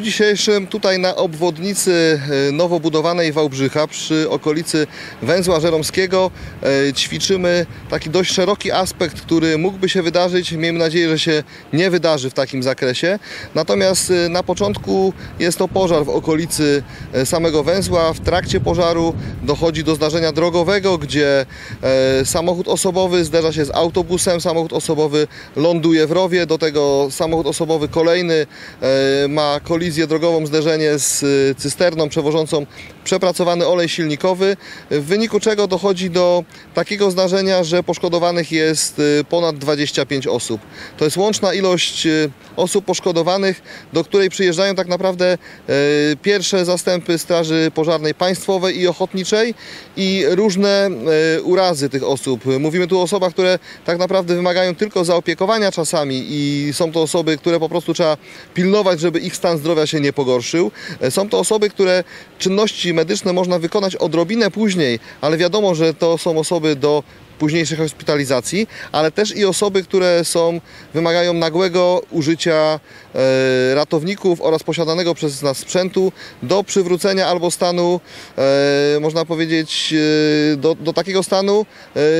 dzisiejszym tutaj na obwodnicy nowo budowanej Wałbrzycha przy okolicy węzła żeromskiego ćwiczymy taki dość szeroki aspekt, który mógłby się wydarzyć. Miejmy nadzieję, że się nie wydarzy w takim zakresie. Natomiast na początku jest to pożar w okolicy samego węzła. W trakcie pożaru dochodzi do zdarzenia drogowego, gdzie samochód osobowy zderza się z autobusem, samochód osobowy ląduje w rowie, do tego samochód osobowy kolejny ma kolizję drogową, zderzenie z cysterną przewożącą przepracowany olej silnikowy, w wyniku czego dochodzi do takiego zdarzenia, że poszkodowanych jest ponad 25 osób. To jest łączna ilość osób poszkodowanych, do której przyjeżdżają tak naprawdę pierwsze zastępy Straży Pożarnej Państwowej i Ochotniczej i różne urazy tych osób. Mówimy tu o osobach, które tak naprawdę wymagają tylko zaopiekowania czasami i są to osoby, które po prostu trzeba pilnować, żeby ich stan zdrowia się nie pogorszył. Są to osoby, które czynności medyczne można wykonać odrobinę później, ale wiadomo, że to są osoby do późniejszej hospitalizacji, ale też i osoby, które wymagają nagłego użycia ratowników oraz posiadanego przez nas sprzętu do przywrócenia albo stanu, można powiedzieć, do takiego stanu,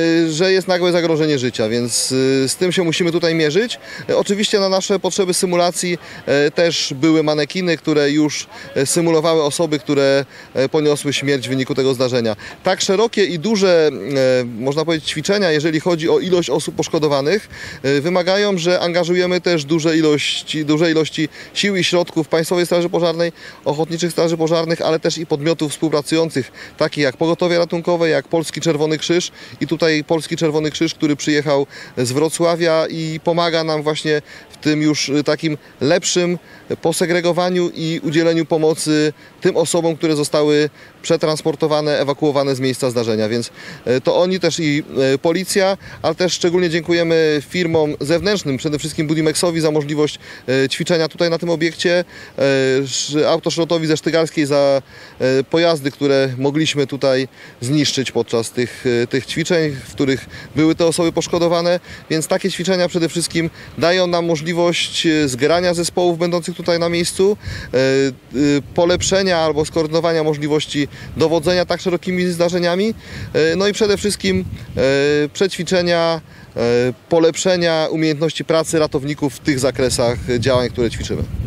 że jest nagłe zagrożenie życia, więc z tym się musimy tutaj mierzyć. Oczywiście na nasze potrzeby symulacji też były manekiny, które już symulowały osoby, które poniosły śmierć w wyniku tego zdarzenia. Tak szerokie i duże, można powiedzieć, ćwiczenia, jeżeli chodzi o ilość osób poszkodowanych, wymagają, że angażujemy też duże ilości sił i środków Państwowej Straży Pożarnej, Ochotniczych Straży Pożarnych, ale też i podmiotów współpracujących, takich jak Pogotowie Ratunkowe, jak Polski Czerwony Krzyż. I tutaj Polski Czerwony Krzyż, który przyjechał z Wrocławia i pomaga nam właśnie w tym już takim lepszym posegregowaniu i udzieleniu pomocy tym osobom, które zostały przetransportowane, ewakuowane z miejsca zdarzenia. Więc to oni też i policja, ale też szczególnie dziękujemy firmom zewnętrznym, przede wszystkim Budimexowi za możliwość ćwiczenia tutaj na tym obiekcie, Autoszrotowi ze Sztygarskiej za pojazdy, które mogliśmy tutaj zniszczyć podczas tych ćwiczeń, w których były te osoby poszkodowane. Więc takie ćwiczenia przede wszystkim dają nam możliwość zgrania zespołów będących tutaj na miejscu, polepszenia albo skoordynowania możliwości dowodzenia tak szerokimi zdarzeniami, no i przede wszystkim przećwiczenia, polepszenia umiejętności pracy ratowników w tych zakresach działań, które ćwiczymy.